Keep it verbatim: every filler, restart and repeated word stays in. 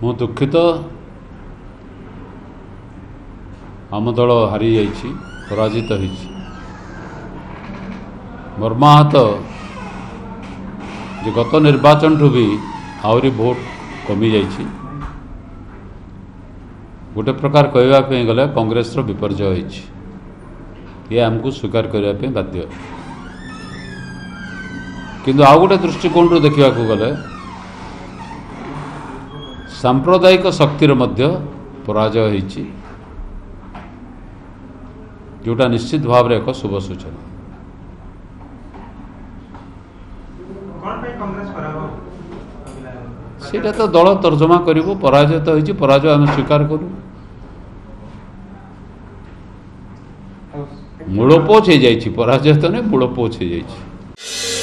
ମୁଁ ଦୁଃଖିତ ଆମ ଦଳ ହାରି ଯାଇଛି, ପରାଜିତ ହୋଇଛି। ମର୍ମାହତ ଯେ ଗତ ନିର୍ବାଚନଠୁ ବି ଆହୁରି ଭୋଟ कमी जाइछि। गोटे प्रकार कहवा गले कांग्रेस विपर्जय होइछि, ये आमको स्वीकार करने बाध्य। किंतु आउ गोटे दृष्टिकोण देखा गले सांप्रदायिक शक्तिर मध्य पराजय होइछि, जोटा निश्चित भाव में एक शुभ सूचना। सेटा तो दल तर्जमा करिवो, पराजय तो होइछि, पराजय आम स्वीकार करू। मूलपोच हो जाइछि, पराजय तो नहीं, मूलपोच हो जाइछि।